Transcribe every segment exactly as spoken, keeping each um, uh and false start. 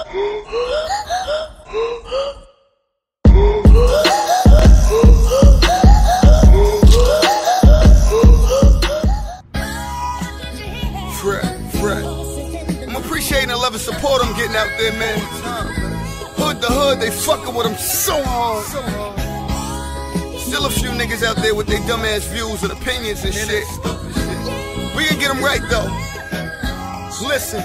I'm appreciating the love and support I'm getting out there, man. Hood to hood, they fucking with them so hard. Still a few niggas out there with their dumbass views and opinions and shit. We can get them right though. Listen.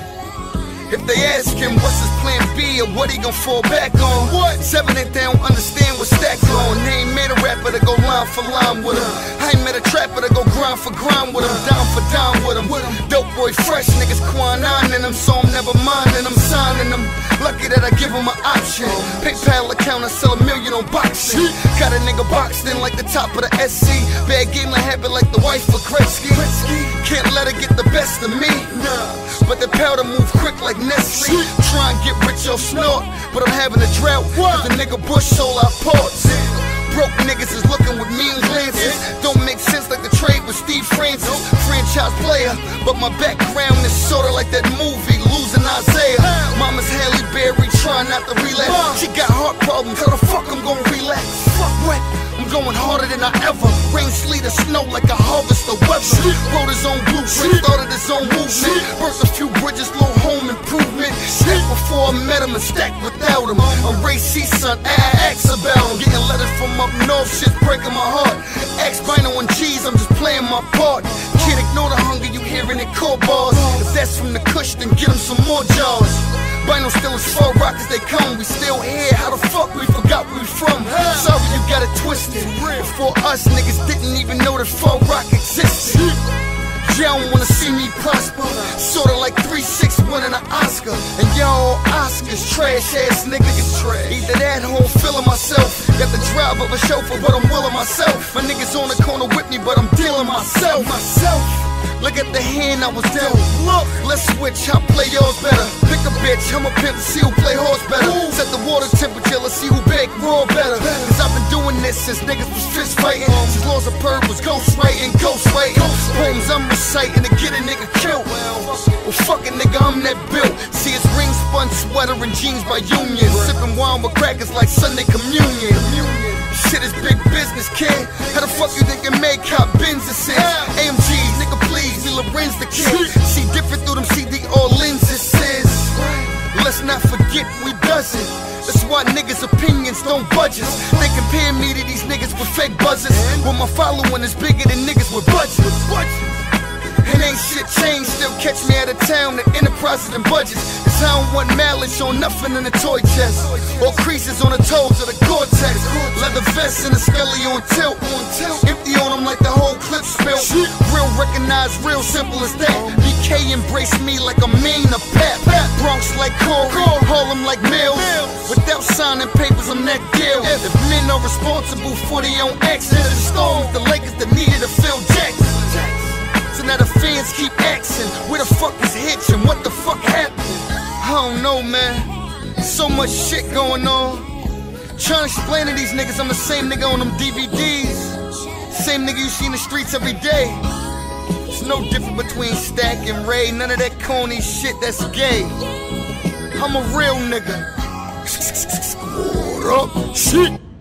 If they ask him what's his plan B or what he gon' fall back on, what? Seven if they don't understand what stacks on. They ain't made a rapper to go line for line with him. I ain't met a trapper to go grind for grind with him. Down for down with him. Dope boy fresh niggas Quan-Nine in them, so I'm never minding them, signing them. Lucky that I give him an option. PayPal account, I sell a million on boxing. Got a nigga boxed in like the top of the S C. Bad game like habit like the wife of Gretzky. Can't let her get the best of me. But the powder move quick like Nestle. Try and get rich off snort, but I'm having a drought. Cause the nigga Bush sold our ports. Broke niggas is looking with mean glances. Don't make sense like the trade with Steve Francis. Franchise player, but my background is sorta like that movie, Losing Isaiah. Mama's Halle Berry, trying not to relapse. She got heart problems, how the fuck I'm gonna relax? Fuck what? I'm going harder than I ever. Rain, sleet, or snow like a harvest of weather. Wrote his own blueprint, started his own movement. Burst a few bridges, little home improvement. Stacked before I met him and stacked without him. I'm Ray C son, I ask about him. Getting letters from up north, shit's breaking my heart. Ask Bino and G's, I'm just playing my part. Can't ignore the hunger you hearing in core bars. If that's from the kush, then get him some more jars. Bino still as far rock as they come. We still here, how the fuck we forgot where we from? Sorry you got it twisted. Before us, niggas didn't even know that far rock existed. Y'all don't wanna see me prosper. Sorta like three six winning an Oscar. And y'all Oscars, trash ass niggas. Either that or I'm feeling myself. Got the drive of a chauffeur, but I'm willing myself. My niggas on the corner with me, but I'm dealing myself. Myself. Look at the hand I was dealt. Look, let's switch, I'll play yours better. Pick a bitch, I'm a pimp to see who play horse better. Set the water temperature, let's see who bake raw better. Cause I've been doing this since niggas was fist fighting. Since Laws of Perv was ghost writing, ghost writing. Poems I'm reciting to get a nigga killed. Well, fuck it, nigga, I'm that built. See his ring spun sweater and jeans by Union. Sipping wine with crackers like Sunday communion. Shit is big business, kid. How the fuck you think it make cop Benz this is? A M Gs, nigga, please, we Lorenz the kid. See different through them C D all lenses is. Let's not forget we does it. That's why niggas' opinions don't budge us. They compare me to these niggas with fake buzzers. When my following is bigger than niggas with budgets. And ain't shit changed, still catch me out of town at enterprises and budgets. Cause I don't want malice on nothing in the toy chest. Or creases on the toes of the Gore-Tex. Leather vests and a skelly on tilt. Empty on them like the whole clip spill. Real recognized, real simple as that. B K embraced me like a mean a pap. Bronx like Corey, Harlem like Mills. Without signing papers, I'm that deal. If men are responsible for their own actions, the storms, the Lakers that needed to Phil Jackson. So now the fans keep asking, where the fuck is Hitch and what the fuck happened? I don't know, man. So much shit going on. Trying to explain to these niggas I'm the same nigga on them D V Ds. Same nigga you see in the streets every day. There's no difference between Stack and Ray. None of that corny shit that's gay. I'm a real nigga. What up? Shit.